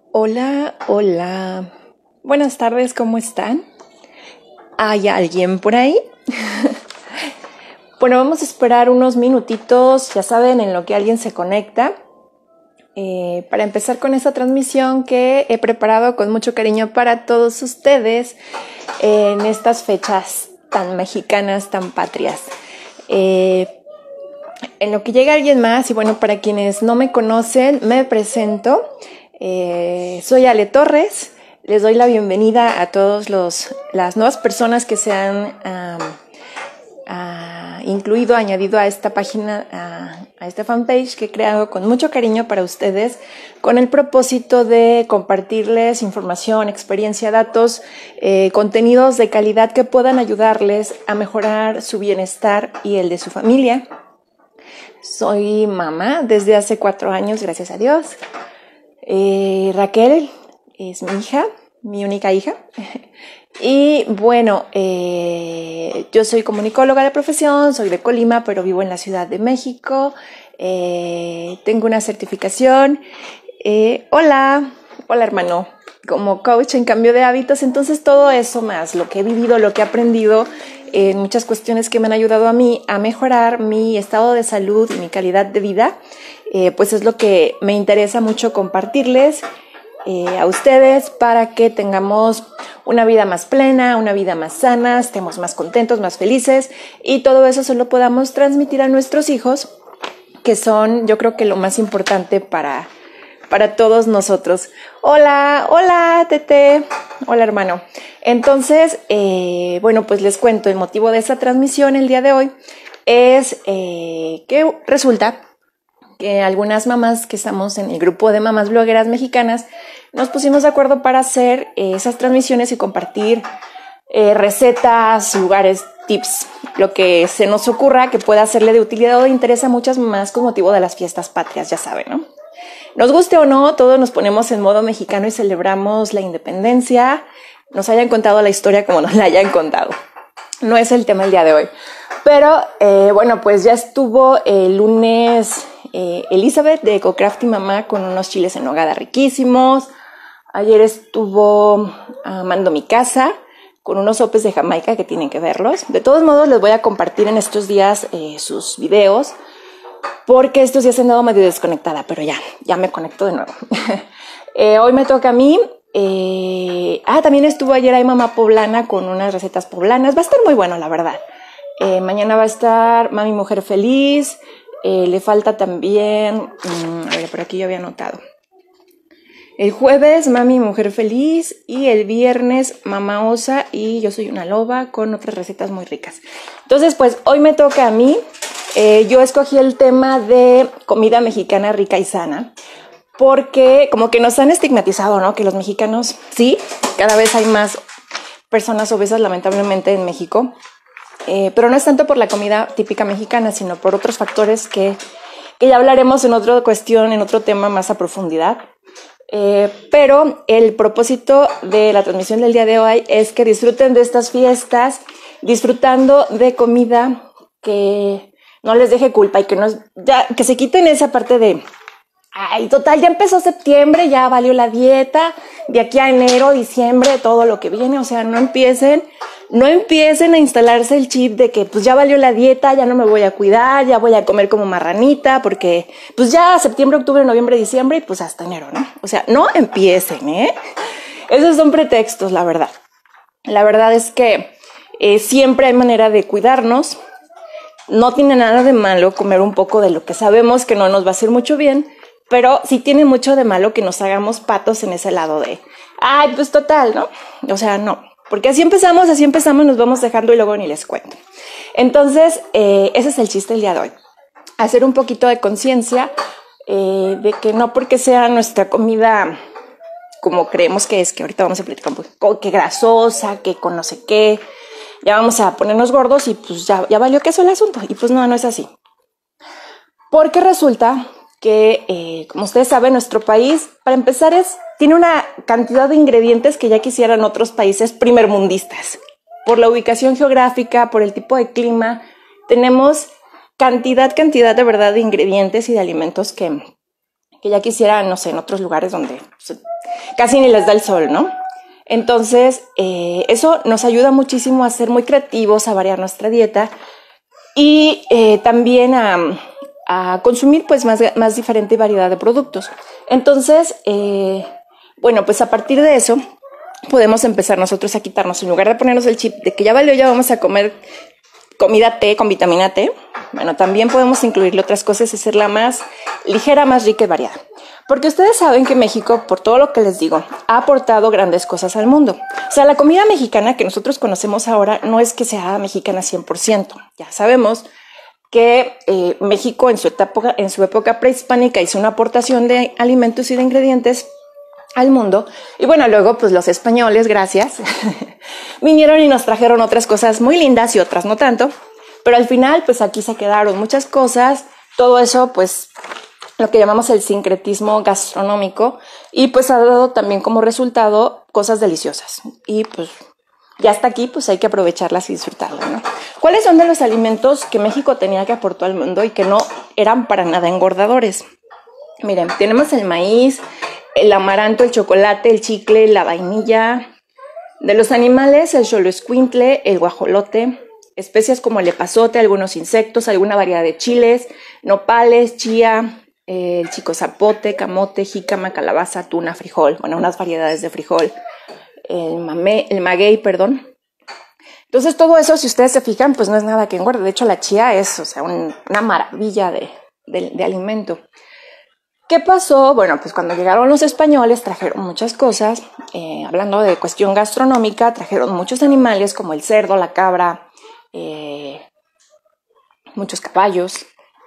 Hola, hola. Buenas tardes, ¿cómo están? ¿Hay alguien por ahí? Bueno, vamos a esperar unos minutitos, ya saben, en lo que alguien se conecta, para empezar con esta transmisión que he preparado con mucho cariño para todos ustedes en estas fechas tan mexicanas, tan patrias. En lo que llega alguien más, y bueno, para quienes no me conocen, me presento. Soy Ale Torres. Les doy la bienvenida a todas las nuevas personas que se han incluido, añadido a esta página, a esta fanpage que he creado con mucho cariño para ustedes, con el propósito de compartirles información, experiencia, datos, contenidos de calidad que puedan ayudarles a mejorar su bienestar y el de su familia. Soy mamá desde hace 4 años, gracias a Dios. Raquel es mi hija, mi única hija. Y bueno, yo soy comunicóloga de profesión, soy de Colima, pero vivo en la Ciudad de México. Tengo una certificación. Hola hermano, como coach en cambio de hábitos. Entonces todo eso más lo que he vivido, lo que he aprendido en muchas cuestiones que me han ayudado a mí a mejorar mi estado de salud y mi calidad de vida, pues es lo que me interesa mucho compartirles a ustedes para que tengamos una vida más plena, una vida más sana, estemos más contentos, más felices, y todo eso se lo podamos transmitir a nuestros hijos, que son, yo creo que lo más importante para todos nosotros. Hola, Tete. Hola, hermano. Entonces, bueno, pues les cuento, el motivo de esta transmisión el día de hoy es que resulta que algunas mamás que estamos en el grupo de mamás blogueras mexicanas nos pusimos de acuerdo para hacer esas transmisiones y compartir recetas, lugares, tips, lo que se nos ocurra que pueda serle de utilidad o de interés a muchas mamás con motivo de las fiestas patrias, ya saben, ¿no? Nos guste o no, todos nos ponemos en modo mexicano y celebramos la independencia, nos hayan contado la historia como nos la hayan contado. No es el tema el día de hoy. Pero bueno, pues ya estuvo el lunes Elizabeth de EcoCrafty Mamá con unos chiles en nogada riquísimos. Ayer estuvo Amando Mi Casa con unos sopes de Jamaica que tienen que verlos. De todos modos, les voy a compartir en estos días sus videos, porque estos días he andado medio desconectada, pero ya me conecto de nuevo. Hoy me toca a mí. También estuvo ayer Ay Mamá Poblana con unas recetas poblanas. Va a estar muy bueno, la verdad. Mañana va a estar Mami Mujer Feliz. Le falta también, a ver, por aquí yo había anotado. El jueves Mami Mujer Feliz y el viernes Mamá Osa y Yo Soy una Loba con otras recetas muy ricas. Entonces, pues hoy me toca a mí. Yo escogí el tema de comida mexicana rica y sana, porque como que nos han estigmatizado, ¿no? Que los mexicanos, sí, cada vez hay más personas obesas lamentablemente en México, pero no es tanto por la comida típica mexicana, sino por otros factores que ya hablaremos en otra cuestión, en otro tema más a profundidad. Pero el propósito de la transmisión del día de hoy es que disfruten de estas fiestas, disfrutando de comida que no les deje culpa y que se quiten esa parte de ay, total, ya empezó septiembre, ya valió la dieta, de aquí a enero, diciembre, todo lo que viene. O sea, no empiecen a instalarse el chip de que pues ya valió la dieta, ya no me voy a cuidar, ya voy a comer como marranita, porque pues ya septiembre, octubre, noviembre, diciembre y pues hasta enero, ¿no? O sea, no empiecen, Esos son pretextos, la verdad. La verdad es que siempre hay manera de cuidarnos. No tiene nada de malo comer un poco de lo que sabemos que no nos va a hacer mucho bien, pero sí tiene mucho de malo que nos hagamos patos en ese lado de, ay, pues total, ¿no? O sea, no, porque así empezamos, nos vamos dejando y luego ni les cuento. Entonces, ese es el chiste del día de hoy. Hacer un poquito de conciencia de que no porque sea nuestra comida como creemos que es, que ahorita vamos a platicar un poco, que grasosa, que con no sé qué, ya vamos a ponernos gordos y pues ya valió queso el asunto. Y pues no es así. Porque resulta que, como ustedes saben, nuestro país, para empezar, tiene una cantidad de ingredientes que ya quisieran otros países primermundistas. Por la ubicación geográfica, por el tipo de clima, tenemos cantidad de verdad de ingredientes y de alimentos que que ya quisieran, no sé, en otros lugares donde pues, casi ni les da el sol, ¿no? Entonces, eso nos ayuda muchísimo a ser muy creativos, a variar nuestra dieta y también a consumir pues más diferente variedad de productos. Entonces, bueno, pues a partir de eso podemos empezar nosotros a quitarnos, en lugar de ponernos el chip de que ya valió, ya vamos a comer comida T con vitamina T, bueno, también podemos incluirle otras cosas y hacerla más ligera, más rica y variada. Porque ustedes saben que México, por todo lo que les digo, ha aportado grandes cosas al mundo. O sea, la comida mexicana que nosotros conocemos ahora no es que sea mexicana 100%. Ya sabemos que México en su época prehispánica hizo una aportación de alimentos y de ingredientes al mundo. Y bueno, luego pues los españoles, gracias, vinieron y nos trajeron otras cosas muy lindas y otras no tanto. Pero al final pues aquí se quedaron muchas cosas. Todo eso pues lo que llamamos el sincretismo gastronómico y pues ha dado también como resultado cosas deliciosas. Y pues ya hasta aquí pues hay que aprovecharlas y disfrutarlas, ¿no? ¿Cuáles son de los alimentos que México tenía que aportó al mundo y que no eran para nada engordadores? Miren, tenemos el maíz, el amaranto, el chocolate, el chicle, la vainilla. De los animales, el xoloescuintle, el guajolote, especias como el epazote, algunos insectos, alguna variedad de chiles, nopales, chía, el chicozapote, camote, jícama, calabaza, tuna, frijol. Bueno, unas variedades de frijol. El maguey, perdón. Entonces todo eso, si ustedes se fijan, pues no es nada que engorde. De hecho, la chía es, o sea, una maravilla de alimento. ¿Qué pasó? Bueno, pues cuando llegaron los españoles trajeron muchas cosas. Hablando de cuestión gastronómica, trajeron muchos animales como el cerdo, la cabra, muchos caballos.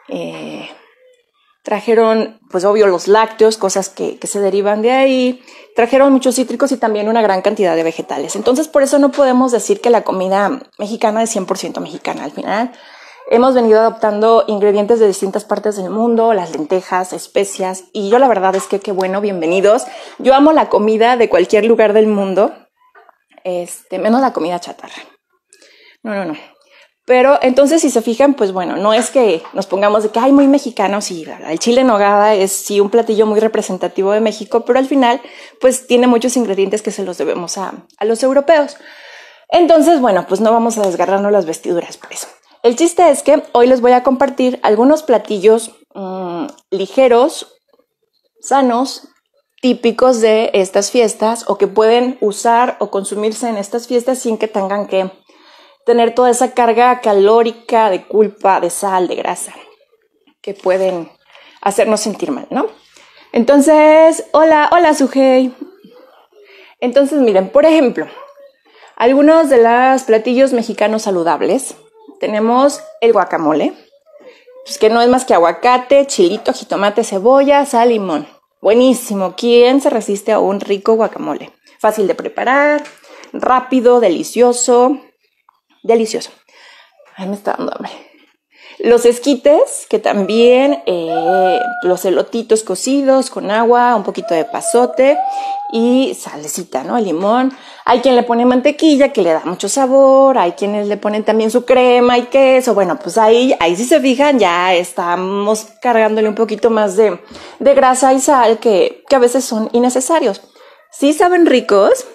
Trajeron, pues obvio, los lácteos, cosas que se derivan de ahí. Trajeron muchos cítricos y también una gran cantidad de vegetales. Entonces, por eso no podemos decir que la comida mexicana es 100% mexicana. Al final, hemos venido adoptando ingredientes de distintas partes del mundo, las lentejas, especias. Y yo la verdad es que qué bueno, bienvenidos. Yo amo la comida de cualquier lugar del mundo, menos la comida chatarra. No. Pero entonces si se fijan, pues bueno, no es que nos pongamos de que hay muy mexicanos y el chile en nogada es sí un platillo muy representativo de México, pero al final pues tiene muchos ingredientes que se los debemos a los europeos. Entonces, bueno, pues no vamos a desgarrarnos las vestiduras por eso. El chiste es que hoy les voy a compartir algunos platillos ligeros, sanos, típicos de estas fiestas o que pueden usar o consumirse en estas fiestas sin que tengan que tener toda esa carga calórica de culpa, de sal, de grasa, que pueden hacernos sentir mal, ¿no? Entonces, hola Sujei. Entonces, miren, por ejemplo, algunos de los platillos mexicanos saludables. Tenemos el guacamole, pues que no es más que aguacate, chilito, jitomate, cebolla, sal, limón. Buenísimo. ¿Quién se resiste a un rico guacamole? Fácil de preparar, rápido, delicioso. Delicioso. Ay, me está dando hambre. Los esquites, que también, los elotitos cocidos con agua, un poquito de epazote y salecita, ¿no? El limón. Hay quien le pone mantequilla, que le da mucho sabor. Hay quienes le ponen también su crema y queso. Bueno, pues ahí si se fijan, ya estamos cargándole un poquito más de grasa y sal que a veces son innecesarios. Sí saben ricos,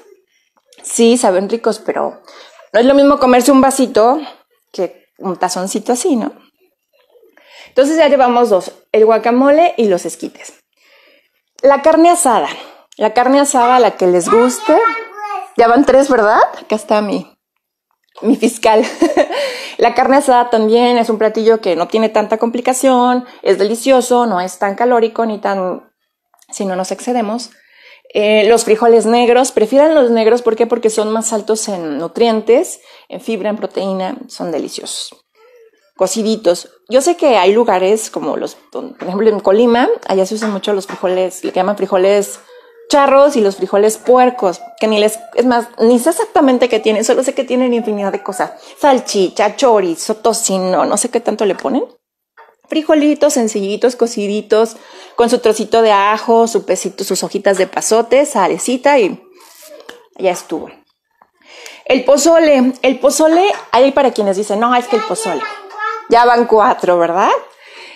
pero no es lo mismo comerse un vasito que un tazoncito así, ¿no? Entonces ya llevamos dos, el guacamole y los esquites. La carne asada, la que les guste. Ya van 3, ¿verdad? Acá está mi fiscal. La carne asada también es un platillo que no tiene tanta complicación, es delicioso, no es tan calórico si no nos excedemos. Los frijoles negros, prefieran los negros, ¿por qué? Porque son más altos en nutrientes, en fibra, en proteína, son deliciosos. Cociditos. Yo sé que hay lugares como por ejemplo en Colima, allá se usan mucho los frijoles, le llaman frijoles charros y los frijoles puercos, que ni sé exactamente qué tienen, solo sé que tienen infinidad de cosas. Salchicha, chorizo, tocino, no sé qué tanto le ponen. Frijolitos sencillitos, cociditos, con su trocito de ajo, su pesito, sus hojitas de pasote, salecita y ya estuvo. El pozole, hay para quienes dicen, no, es que el pozole. Ya van 4, ¿verdad?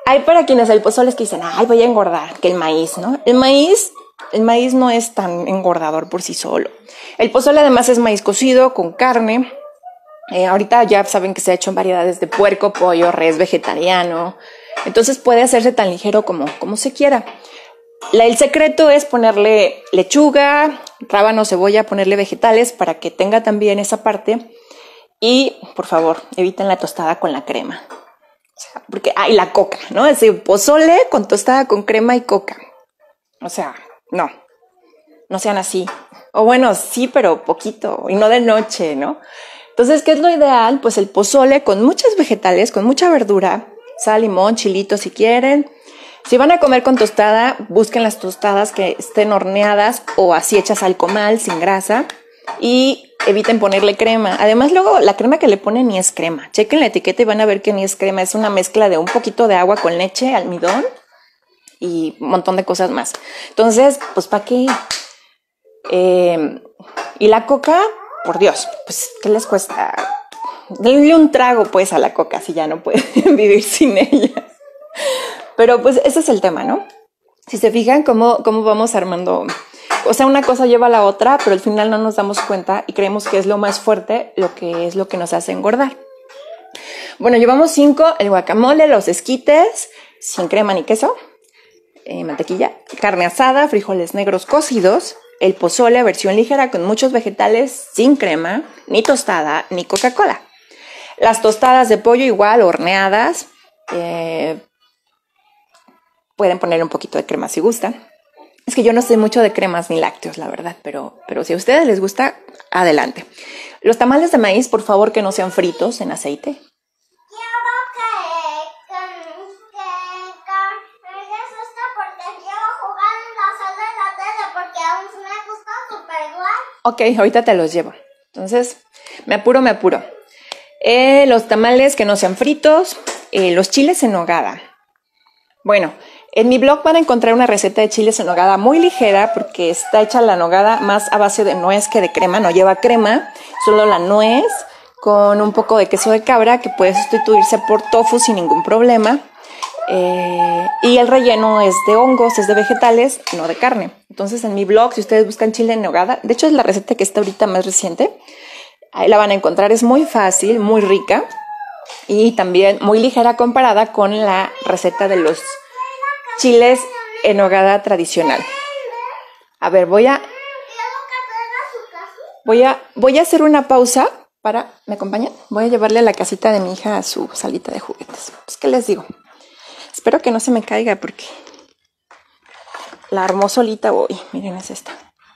hay para quienes el pozole es que dicen, ay, voy a engordar, que el maíz, ¿no? El maíz no es tan engordador por sí solo. El pozole además es maíz cocido con carne. Ahorita ya saben que se ha hecho en variedades de puerco, pollo, res, vegetariano. Entonces puede hacerse tan ligero como se quiera. El secreto es ponerle lechuga, rábano, cebolla, ponerle vegetales para que tenga también esa parte. Y, por favor, eviten la tostada con la crema. O sea, porque hay la coca, ¿no? Es decir, pozole con tostada con crema y coca. O sea, no sean así. O bueno, sí, pero poquito y no de noche, ¿no? Entonces, ¿qué es lo ideal? Pues el pozole con muchos vegetales, con mucha verdura, sal, limón, chilito si quieren. Si van a comer con tostada, busquen las tostadas que estén horneadas o así hechas al comal, sin grasa. Y eviten ponerle crema. Además, luego la crema que le ponen ni es crema. Chequen la etiqueta y van a ver que ni es crema. Es una mezcla de un poquito de agua con leche, almidón y un montón de cosas más. Entonces, pues ¿para qué? Y la coca, por Dios, pues ¿qué les cuesta? Denle un trago pues a la coca si ya no pueden vivir sin ella. Pero pues ese es el tema, ¿no? Si se fijan cómo vamos armando, o sea, una cosa lleva a la otra, pero al final no nos damos cuenta y creemos que es lo más fuerte, lo que nos hace engordar. Bueno, llevamos 5, el guacamole, los esquites, sin crema ni queso, mantequilla, carne asada, frijoles negros cocidos, el pozole, versión ligera con muchos vegetales, sin crema, ni tostada, ni Coca-Cola. Las tostadas de pollo igual, horneadas, pueden poner un poquito de crema si gustan. Es que yo no sé mucho de cremas ni lácteos, la verdad, pero si a ustedes les gusta, adelante. Los tamales de maíz, por favor, que no sean fritos en aceite. Quiero que cambies esto porque quiero jugar en la sala de la tele porque aún me gusta súper igual. Ok, ahorita te los llevo. Entonces, me apuro. Los tamales que no sean fritos, los chiles en nogada. Bueno, en mi blog van a encontrar una receta de chiles en nogada muy ligera porque está hecha la nogada más a base de nuez que de crema, no lleva crema, solo la nuez con un poco de queso de cabra que puede sustituirse por tofu sin ningún problema. Y el relleno es de hongos, es de vegetales, no de carne. Entonces en mi blog, si ustedes buscan chile en nogada, de hecho es la receta que está ahorita más reciente, ahí la van a encontrar, es muy fácil, muy rica y también muy ligera comparada con la receta de los chiles en nogada tradicional. A ver, voy a hacer una pausa para, ¿me acompañan? Voy a llevarle a la casita de mi hija a su salita de juguetes. Pues, ¿qué les digo? Espero que no se me caiga porque la armó solita hoy. Miren, es esta.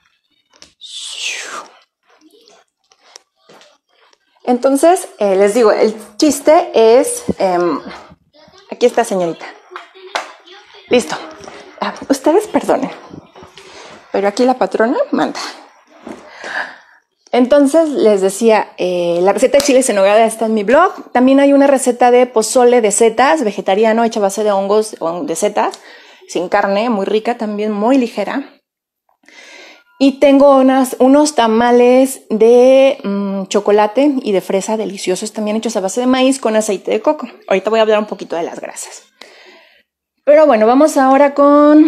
Entonces, les digo, el chiste es... aquí está, señorita. Listo. Ustedes perdonen, pero aquí la patrona manda. Entonces, les decía, la receta de chiles en nogada está en mi blog. También hay una receta de pozole de setas, vegetariano, hecha a base de hongos de setas, sin carne, muy rica, también muy ligera. Y tengo unos tamales de chocolate y de fresa deliciosos, también hechos a base de maíz con aceite de coco. Ahorita voy a hablar un poquito de las grasas. Pero bueno, vamos ahora con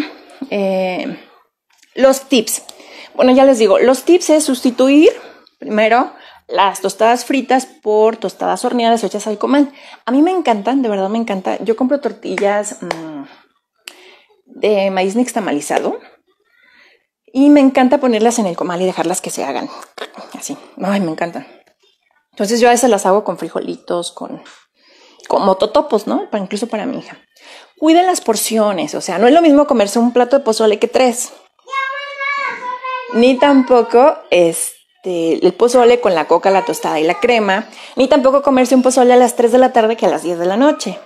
los tips. Bueno, ya les digo, los tips es sustituir primero las tostadas fritas por tostadas horneadas o hechas al comal. A mí me encantan, de verdad me encanta. Yo compro tortillas de maíz nixtamalizado y me encanta ponerlas en el comal y dejarlas que se hagan así. Ay, me encantan. Entonces yo a veces las hago con frijolitos, como totopos, ¿no? Incluso para mi hija. Cuiden las porciones, o sea, no es lo mismo comerse un plato de pozole que 3. Ni tampoco el pozole con la coca, la tostada y la crema. Ni tampoco comerse un pozole a las 3 de la tarde que a las 10 de la noche.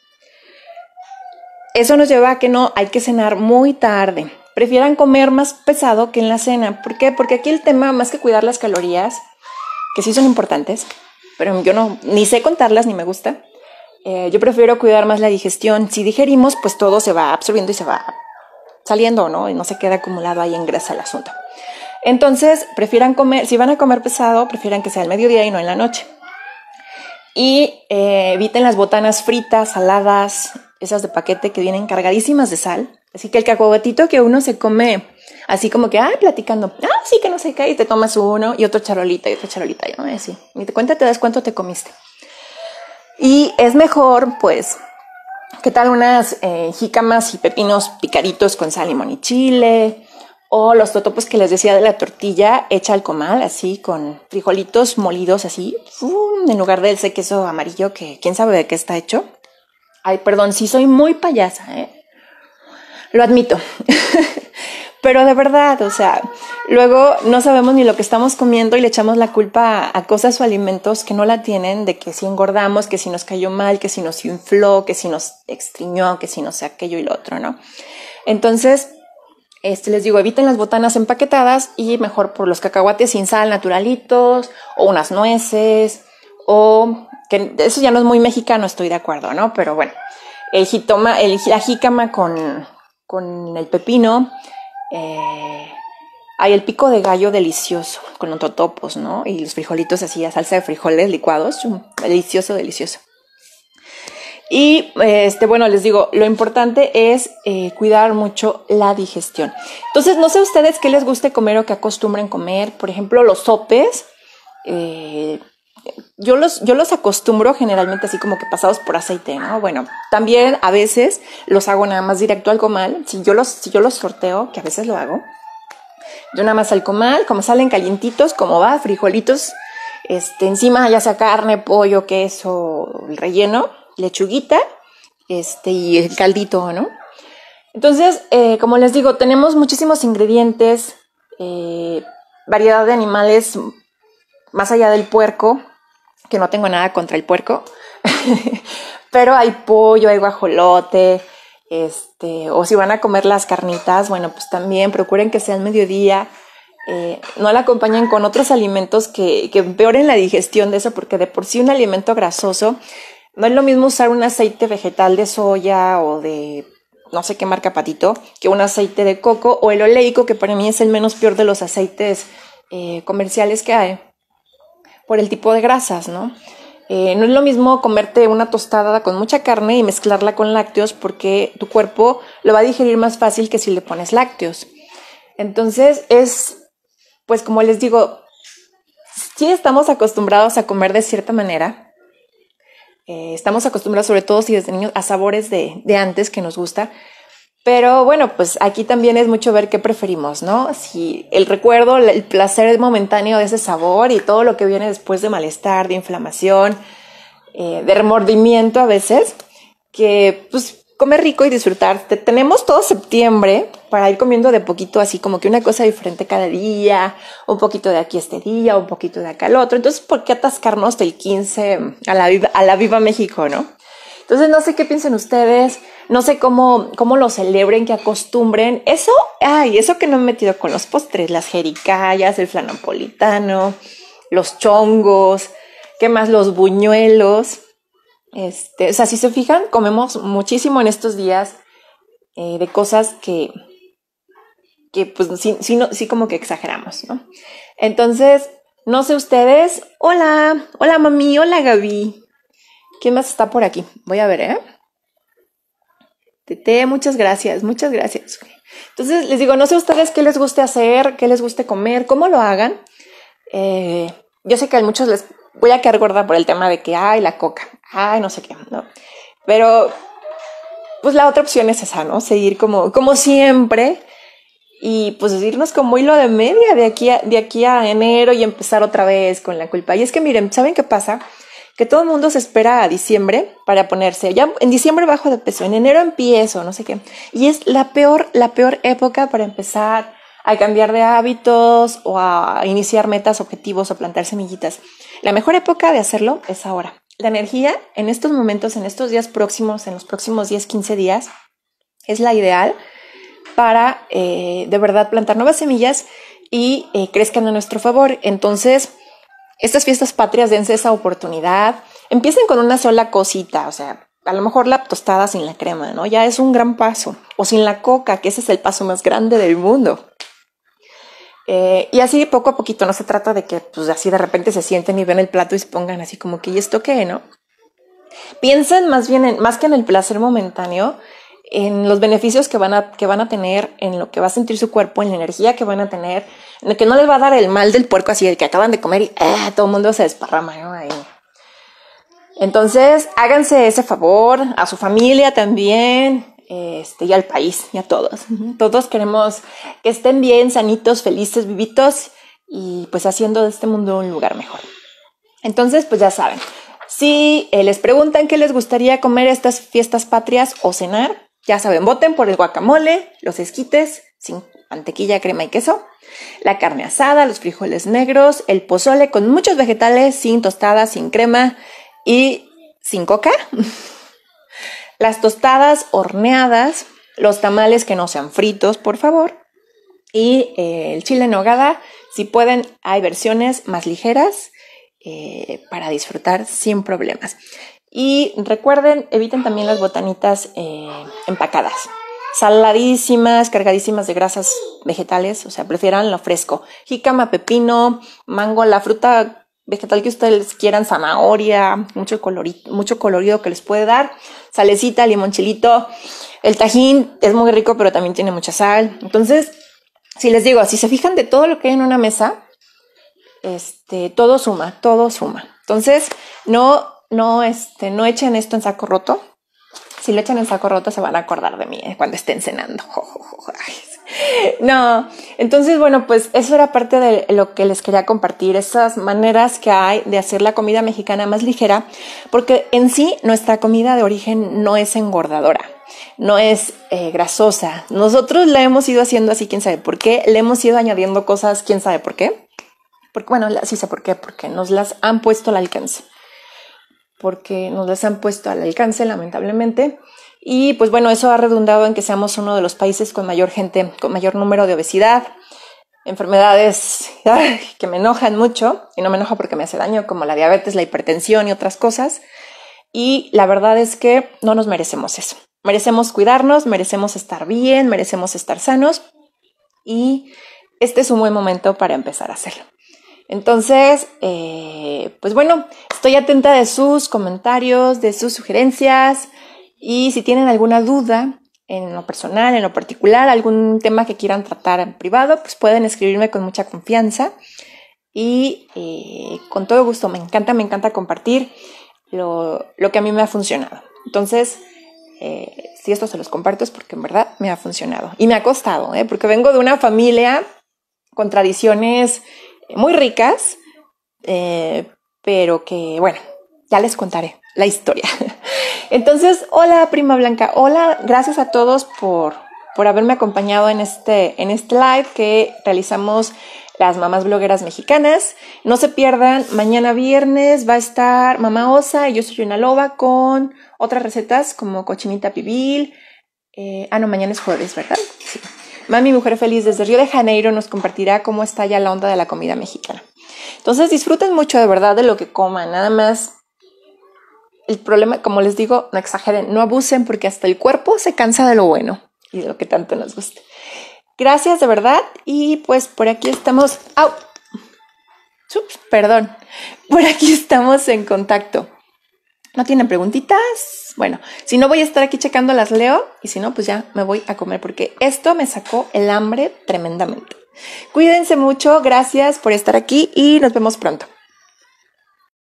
Eso nos lleva a que no hay que cenar muy tarde. Prefieran comer más pesado que en la cena. ¿Por qué? Porque aquí el tema, más que cuidar las calorías, que sí son importantes, pero yo ni sé contarlas ni me gusta. Yo prefiero cuidar más la digestión. Si digerimos, pues todo se va absorbiendo y se va saliendo, ¿no? Y no se queda acumulado ahí en grasa el asunto. Entonces, prefieran comer, si van a comer pesado, prefieran que sea al mediodía y no en la noche. Y eviten las botanas fritas, saladas, esas de paquete que vienen cargadísimas de sal. Así que el cacahuatito que uno se come así como que, platicando, sí que no sé qué, y te tomas uno y otra charolita, ¿no? Así, ni te cuenta, te das cuánto te comiste. Y es mejor, pues, ¿qué tal unas jícamas y pepinos picaditos con sal, limón y chile? O los totopos que les decía de la tortilla hecha al comal, así, con frijolitos molidos así, en lugar de ese queso amarillo que quién sabe de qué está hecho. Ay, perdón, sí soy muy payasa, lo admito. Pero de verdad, o sea, luego no sabemos ni lo que estamos comiendo y le echamos la culpa a cosas o alimentos que no la tienen, de que si engordamos, que si nos cayó mal, que si nos infló, que si nos extriñó, que si no sé aquello y lo otro, ¿no? Entonces, les digo, eviten las botanas empaquetadas y mejor por los cacahuates sin sal naturalitos o unas nueces o que eso ya no es muy mexicano, estoy de acuerdo, ¿no? Pero bueno, la jícama con el pepino. Hay el pico de gallo delicioso con los totopos, ¿no? Y los frijolitos así, a salsa de frijoles licuados, delicioso, delicioso. Y bueno, les digo, lo importante es cuidar mucho la digestión. Entonces, no sé ustedes qué les guste comer o qué acostumbren comer. Por ejemplo, los sopes. Yo los acostumbro generalmente así como que pasados por aceite, ¿no? Bueno, también a veces los hago nada más directo al comal. Si yo los sorteo, que a veces lo hago, yo nada más al comal, como salen calientitos, como va, frijolitos, encima ya sea carne, pollo, queso, el relleno, lechuguita, y el caldito, ¿no? Entonces, como les digo, tenemos muchísimos ingredientes, variedad de animales, más allá del puerco, que no tengo nada contra el puerco, pero hay pollo, hay guajolote, o si van a comer las carnitas, bueno, pues también procuren que sea al mediodía, no la acompañen con otros alimentos que empeoren la digestión de eso, porque de por sí un alimento grasoso, no es lo mismo usar un aceite vegetal de soya o de no sé qué marca Patito, que un aceite de coco o el oleico, que para mí es el menos peor de los aceites comerciales que hay, por el tipo de grasas, ¿no? No es lo mismo comerte una tostada con mucha carne y mezclarla con lácteos, porque tu cuerpo lo va a digerir más fácil que si le pones lácteos. Entonces pues como les digo, sí estamos acostumbrados a comer de cierta manera. Estamos acostumbrados, sobre todo si desde niños, a sabores de antes que nos gusta. Pero bueno, pues aquí también es mucho ver qué preferimos, ¿no? Si el recuerdo, el placer momentáneo de ese sabor y todo lo que viene después de malestar, de inflamación, de remordimiento a veces, que pues comer rico y disfrutar. Tenemos todo septiembre para ir comiendo de poquito, así como que una cosa diferente cada día, un poquito de aquí este día, un poquito de acá el otro. Entonces, ¿por qué atascarnos del 15 a la Viva México, no? Entonces, no sé qué piensen ustedes, no sé cómo lo celebren, que acostumbren. Eso que no he metido con los postres, las jericayas, el flan napolitano, los chongos, ¿qué más? Los buñuelos. O sea, si se fijan, comemos muchísimo en estos días de cosas que pues sí como que exageramos, ¿no? Entonces, no sé ustedes. Hola mami, hola Gaby. ¿Quién más está por aquí? Voy a ver, Tete, muchas gracias. Entonces, les digo, no sé ustedes qué les guste hacer, qué les guste comer, cómo lo hagan. Yo sé que a muchos les voy a quedar gorda por el tema de que, la coca, no sé qué, ¿no? Pero, pues la otra opción es esa, ¿no? Seguir como siempre y pues irnos como hilo de media de aquí a enero y empezar otra vez con la culpa. Y es que miren, ¿saben qué pasa? Que todo el mundo se espera a diciembre para ponerse, ya en diciembre bajo de peso, en enero empiezo, no sé qué. Y es la peor época para empezar a cambiar de hábitos o a iniciar metas, objetivos o plantar semillitas. La mejor época de hacerlo es ahora. La energía en estos momentos, en estos días próximos, en los próximos 10, 15 días, es la ideal para de verdad plantar nuevas semillas y crezcan a nuestro favor. Entonces, estas fiestas patrias, dense esa oportunidad. Empiecen con una sola cosita, o sea, a lo mejor la tostada sin la crema, ¿no? Ya es un gran paso. O sin la coca, que ese es el paso más grande del mundo. Y así poco a poquito, no se trata de que pues así de repente se sienten y ven el plato y se pongan así como que ¿y esto qué, no? Piensen más bien más que en el placer momentáneo, en los beneficios que van a tener, en lo que va a sentir su cuerpo, en la energía que van a tener, en el que no les va a dar el mal del puerco así, el que acaban de comer y todo el mundo se desparrama, ¿no? Ahí. Entonces, háganse ese favor, a su familia también, y al país, y a todos. Todos queremos que estén bien, sanitos, felices, vivitos, y pues haciendo de este mundo un lugar mejor. Entonces, pues ya saben, si les preguntan qué les gustaría comer estas fiestas patrias o cenar, ya saben, voten por el guacamole, los esquites, sin mantequilla, crema y queso, la carne asada, los frijoles negros, el pozole con muchos vegetales, sin tostadas, sin crema y sin coca, las tostadas horneadas, los tamales que no sean fritos, por favor, y el chile en nogada, si pueden, hay versiones más ligeras para disfrutar sin problemas. Y recuerden, eviten también las botanitas empacadas, saladísimas, cargadísimas de grasas vegetales, o sea, prefieran lo fresco. Jícama, pepino, mango, la fruta vegetal que ustedes quieran, zanahoria, mucho colorido que les puede dar, salecita, limón chilito. El tajín es muy rico, pero también tiene mucha sal. Entonces, si les digo, si se fijan de todo lo que hay en una mesa, todo suma. Entonces, no echen esto en saco roto. Si lo echan en saco roto, se van a acordar de mí cuando estén cenando. No, entonces, bueno, pues eso era parte de lo que les quería compartir, esas maneras que hay de hacer la comida mexicana más ligera, porque en sí nuestra comida de origen no es engordadora, no es grasosa. Nosotros la hemos ido haciendo así, quién sabe por qué, le hemos ido añadiendo cosas, quién sabe por qué. Porque, bueno, sí sé por qué, porque nos las han puesto al alcance. Lamentablemente. Y pues bueno, eso ha redundado en que seamos uno de los países con mayor número de obesidad, enfermedades que me enojan mucho, y no me enoja porque me hace daño, como la diabetes, la hipertensión y otras cosas. Y la verdad es que no nos merecemos eso. Merecemos cuidarnos, merecemos estar bien, merecemos estar sanos, y este es un buen momento para empezar a hacerlo. Entonces, pues bueno, estoy atenta de sus comentarios, de sus sugerencias, y si tienen alguna duda en lo personal, en lo particular, algún tema que quieran tratar en privado, pues pueden escribirme con mucha confianza y con todo gusto. Me encanta compartir lo que a mí me ha funcionado. Entonces, si esto se los comparto es porque en verdad me ha funcionado y me ha costado, porque vengo de una familia con tradiciones muy ricas, pero que, bueno, ya les contaré la historia. Entonces, hola Prima Blanca, hola, gracias a todos por haberme acompañado en este live que realizamos las mamás blogueras mexicanas. No se pierdan, mañana viernes va a estar Mamá Osa y yo soy una loba con otras recetas como cochinita pibil. No, mañana es jueves, ¿verdad? Sí. Mami Mujer Feliz desde Río de Janeiro nos compartirá cómo está ya la onda de la comida mexicana. Entonces disfruten mucho de verdad de lo que coman, nada más. El problema, como les digo, no exageren, no abusen porque hasta el cuerpo se cansa de lo bueno y de lo que tanto nos gusta. Gracias de verdad y pues por aquí estamos. Perdón. Por aquí estamos en contacto. ¿No tienen preguntitas? Bueno, si no voy a estar aquí checando, las leo y si no, pues ya me voy a comer porque esto me sacó el hambre tremendamente. Cuídense mucho, gracias por estar aquí y nos vemos pronto.